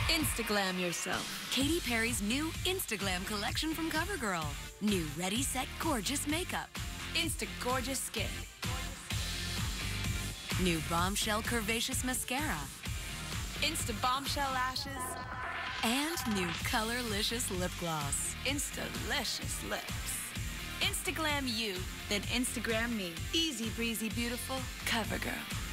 Instaglam yourself. Katy Perry's new Instaglam collection from CoverGirl. New Ready, Set, Gorgeous makeup. Insta-gorgeous skin. New Bombshell Curvaceous mascara. Insta-bombshell lashes. And new Colorlicious lip gloss. Insta-licious lips. Instaglam you, then Instagram me. Easy breezy beautiful CoverGirl.